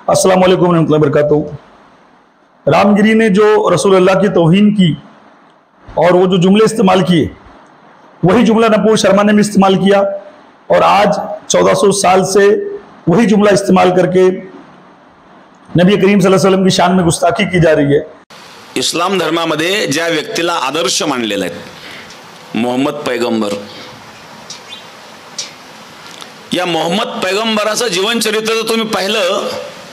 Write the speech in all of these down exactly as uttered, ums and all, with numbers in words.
अस्सलाम वालेकुम रहमतुल्लाहि व बरकातुहू। रामगिरी ने जो रसूलुल्लाह की तौहीन की और वो जो जुमले इस्तेमाल किए, वही जुमला नपूर शर्मा ने भी इस्तेमाल किया और आज चौदह सौ साल से वही जुमला इस्तेमाल करके नबी करीम सल्लल्लाहु अलैहि वसल्लम की शान में गुस्ताखी की जा रही है। इस्लाम धर्मामध्ये ज्या व्यक्तीला आदर्श मानलेला आहे, मोहम्मद पैगंबर, या मोहम्मद पैगंबराचं जीवनचरित्र जर तुम्ही पाहिलं,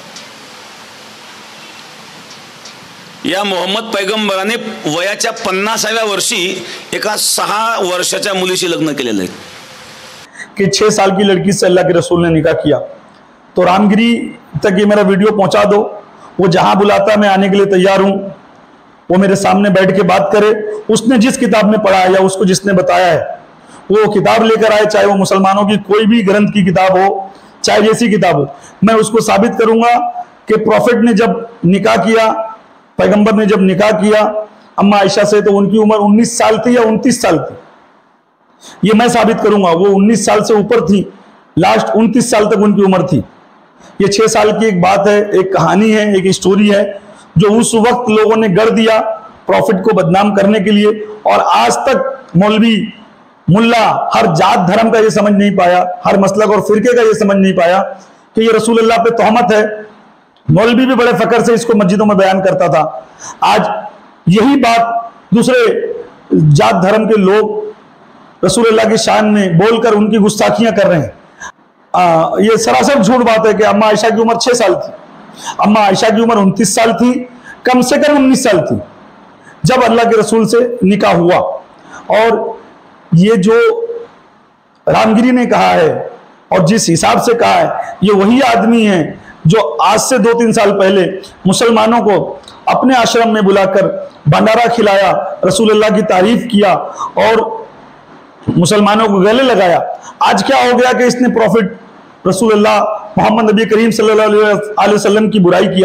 या मोहम्मद पैगंबराने वयाच्या पन्नासाव्या वर्षी एका सहा वर्षाच्या मुलीशी लग्न केलेलं आहे कि छह साल की लड़की से अल्लाह के रसूल ने निकाह किया। तो रामगिरी तक ये मेरा वीडियो पहुंचा दो, वो जहां बुलाता मैं आने के लिए तैयार हूं, वो मेरे सामने बैठ के बात करे। उसने जिस किताब में पढ़ा है या उसको जिसने बताया है वो किताब लेकर आए, चाहे वो मुसलमानों की कोई भी ग्रंथ की किताब हो, चाहे जैसी किताब हो। मैं उसको साबित करूंगा कि प्रॉफिट ने जब निकाह किया, पैगंबर ने जब निकाह किया अम्मा आयशा से, तो उनकी उम्र उन्नीस साल थी या उनतीस साल थी, ये मैं साबित करूंगा। वो उन्नीस साल से ऊपर थी, लास्ट उनतीस साल तक उनकी उम्र थी। ये छह साल की एक बात है, एक कहानी है, एक स्टोरी है जो उस वक्त लोगों ने गढ़ दिया प्रॉफिट को बदनाम करने के लिए। और आज तक मौलवी मुल्ला हर जात धर्म का ये समझ नहीं पाया, हर मसलक और फिरके का ये समझ नहीं पाया कि ये रसूलुल्लाह पे तोहमत है। मौलवी भी बड़े फकर से इसको मस्जिदों में बयान करता था। आज यही बात दूसरे जात धर्म के लोग रसूलुल्लाह की शान में बोलकर उनकी गुस्ताखियां कर रहे हैं। आ, ये सरासर झूठ बात है कि अम्मा आयशा की उम्र छह साल थी, अम्मा आयशा की उम्र उनतीस साल थी, कम से कम उन्नीस साल थी जब अल्लाह के रसूल से निकाह हुआ। और ये जो रामगिरी ने कहा है और जिस हिसाब से कहा है, ये वही आदमी है जो आज से दो तीन साल पहले मुसलमानों को अपने आश्रम में बुलाकर भंडारा खिलाया, रसूलुल्लाह की तारीफ किया और मुसलमानों को गले लगाया। आज क्या हो गया कि इसने प्रॉफिट रसूलुल्लाह मोहम्मद नबी करीम सल्लल्लाहु अलैहि वसल्लम की बुराई किया।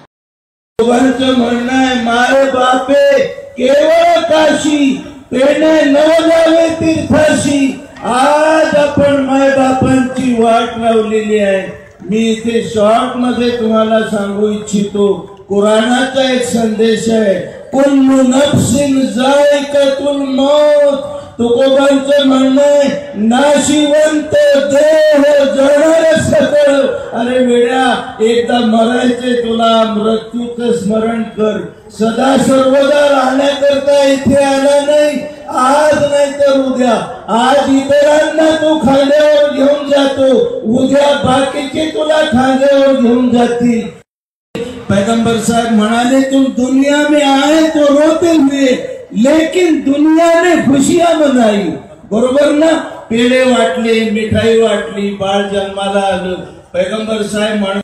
म्हणणं आहे मारे बापे केवळ काशी पेने न जावे तीर्थाशी। आज आपण माय बापांची वाट लावलेली आहे। मी इथे शॉर्ट मध्ये तुम्हाला सांगू इच्छितो, कुराणाचा एक संदेश आहे, कुल्लू नफ्सिन जायकातुल मौत। तुकोबांचं म्हणणं आहे नाशिवंत देह जाणार सकळ। अरे वेड्या, एकदा मरायचे तुला, मृत्यूचं स्मरण कर। सदा सर्वदा राहण्याकरता इथे आला नाही, आज नाही तर उद्या। आज इतरांना तू खांद्यावर घेऊन जातो, उद्या बाकीचे तुला खांद्यावर घेऊन जातील। पैगंबर साहब म्हणाले तुम दुनिया में आए तो रोते हुए, लेकिन दुनिया ने खुशियां मनाई। बरोबर ना? पेढे वाटले, मिठाई वाटली, बाळ जन्माला आलं। पैगंबर साहेब म्हण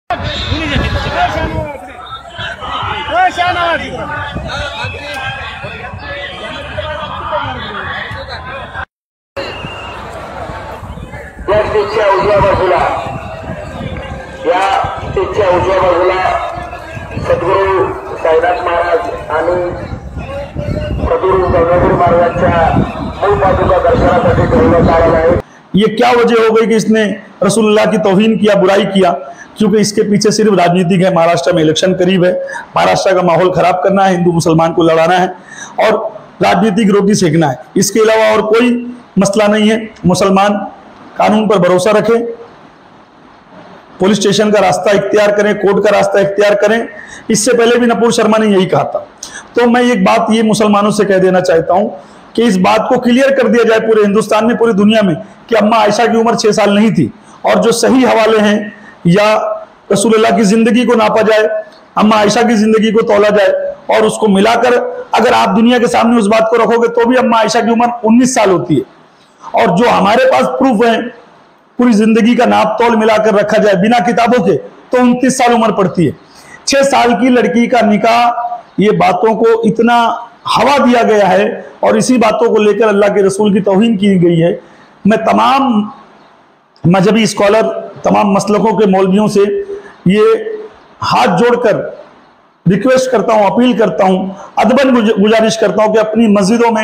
या स्टेजच्या उजव्या बाजूला, या स्टेजच्या उजव्या बाजूला सद्गुरू साईनाथ महाराज आणि सद्गुरू गंगाधर महाराजांच्या मूळ पादुका दर्शनासाठी ठेवण्यात आलेला आहे। ये क्या वजह हो गई कि इसने रसूलुल्लाह की तौहीन किया, बुराई किया? क्योंकि इसके पीछे सिर्फ राजनीतिक है। महाराष्ट्र में इलेक्शन करीब है, महाराष्ट्र का माहौल खराब करना है, हिंदू मुसलमान को लड़ाना है और राजनीतिक रोटी सेकना है। इसके अलावा और कोई मसला नहीं है। मुसलमान कानून पर भरोसा रखें, पुलिस स्टेशन का रास्ता इख्तियार करें, कोर्ट का रास्ता इख्तियार करें। इससे पहले भी नपूर शर्मा ने यही कहा था। तो मैं एक बात ये मुसलमानों से कह देना चाहता हूं कि इस बात को क्लियर कर दिया जाए पूरे हिंदुस्तान में, पूरी दुनिया में, कि अम्मा आयशा की उम्र छह साल नहीं थी। और जो सही हवाले हैं या रसूलुल्लाह की जिंदगी को नापा जाए, अम्मा आयशा की जिंदगी को तौला जाए और उसको मिलाकर अगर आप दुनिया के सामने उस बात को रखोगे तो भी अम्मा आयशा की उम्र उन्नीस साल होती है। और जो हमारे पास प्रूफ है, पूरी जिंदगी का नाप तोल मिलाकर रखा जाए बिना किताबों के, तो उनतीस साल उम्र पड़ती है। छह साल की लड़की का निकाह, ये बातों को इतना हवा दिया गया है और इसी बातों को लेकर अल्लाह के रसूल की तौहीन की गई है। मैं तमाम मजहबी स्कॉलर, तमाम मसलकों के मौलवियों से ये हाथ जोड़कर रिक्वेस्ट करता हूं, अपील करता हूं, अदबन गुजारिश करता हूं कि अपनी मस्जिदों में,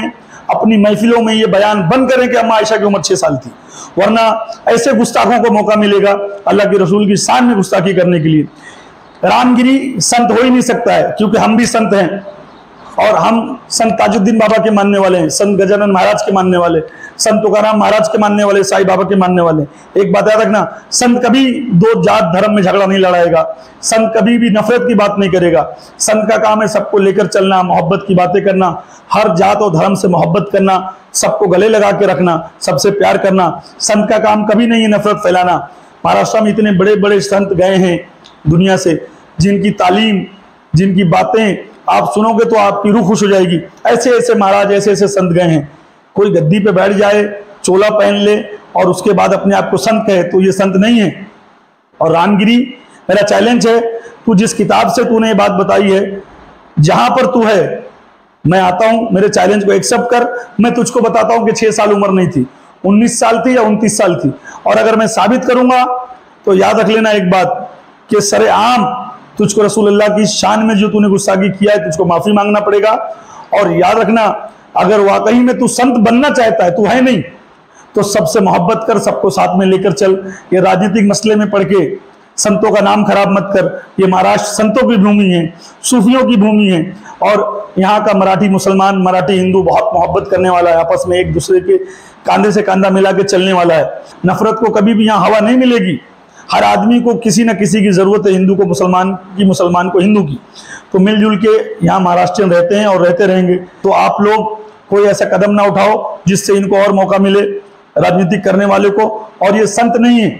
अपनी महफिलों में ये बयान बंद करें कि अम्मा आयशा की उम्र छह साल थी, वरना ऐसे गुस्ताखों को मौका मिलेगा अल्लाह के रसूल की शान में गुस्ताखी करने के लिए। रामगिरी संत हो ही नहीं सकता है, क्योंकि हम भी संत हैं और हम संत ताजुद्दीन बाबा के मानने वाले हैं, संत गजानन महाराज के मानने वाले, संत तुकाराम महाराज के मानने वाले, साईं बाबा के मानने वाले। एक बात याद रखना, संत कभी दो जात धर्म में झगड़ा नहीं लड़ाएगा, संत कभी भी नफरत की बात नहीं करेगा। संत का काम है सबको लेकर चलना, मोहब्बत की बातें करना, हर जात और धर्म से मोहब्बत करना, सबको गले लगा के रखना, सबसे प्यार करना। संत का काम कभी नहीं है नफरत फैलाना। महाराष्ट्र में इतने बड़े बड़े संत गए हैं दुनिया से, जिनकी तालीम, जिनकी बातें आप सुनोगे तो आपकी रूह खुश हो जाएगी। ऐसे ऐसे महाराज, ऐसे ऐसे संत गए हैं। कोई गद्दी पे बैठ जाए, चोला पहन ले और उसके बाद अपने आप को संत कहे, तो ये संत नहीं है। और रामगिरी, मेरा चैलेंज है, तू जिस किताब से तूने ये बात बताई है, जहां पर तू है मैं आता हूं, मेरे चैलेंज को एक्सेप्ट कर। मैं तुझको बताता हूं कि छह साल उम्र नहीं थी, उन्नीस साल थी या उनतीस साल थी। और अगर मैं साबित करूंगा तो याद रख लेना एक बात कि सरेआम तुझको रसूलुल्लाह की शान में जो तूने गुस्ताखी किया है, तुझको माफी मांगना पड़ेगा। और याद रखना, अगर वाकई में तू संत बनना चाहता है, तू है नहीं, तो सबसे मोहब्बत कर, सबको साथ में लेकर चल। ये राजनीतिक मसले में पड़ के संतों का नाम खराब मत कर। ये महाराष्ट्र संतों की भूमि है, सूफियों की भूमि है, और यहाँ का मराठी मुसलमान, मराठी हिंदू बहुत मोहब्बत करने वाला है, आपस में एक दूसरे के कांधे से कांधा मिला के चलने वाला है। नफरत को कभी भी यहाँ हवा नहीं मिलेगी। हर आदमी को किसी न किसी की जरूरत है, हिंदू को मुसलमान की, मुसलमान को हिंदू की। तो मिलजुल के यहाँ महाराष्ट्रियन रहते हैं और रहते रहेंगे। तो आप लोग कोई ऐसा कदम ना उठाओ जिससे इनको और मौका मिले राजनीतिक करने वाले को। और ये संत नहीं है,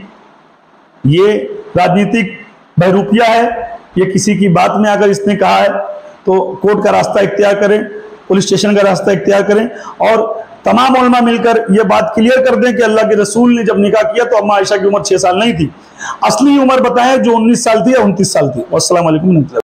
ये राजनीतिक बहरूपिया है। ये किसी की बात में अगर इसने कहा है तो कोर्ट का रास्ता इख्तियार करें, पुलिस स्टेशन का रास्ता इख्तियार करें, और तमाम उलमा मिलकर ये बात क्लियर कर दें कि अल्लाह के रसूल ने जब निकाह किया तो अम्मा आयशा की उम्र छह साल नहीं थी। असली उम्र बताएं जो उन्नीस साल थी या उनतीस साल थी। अस्सलाम वालेकुम।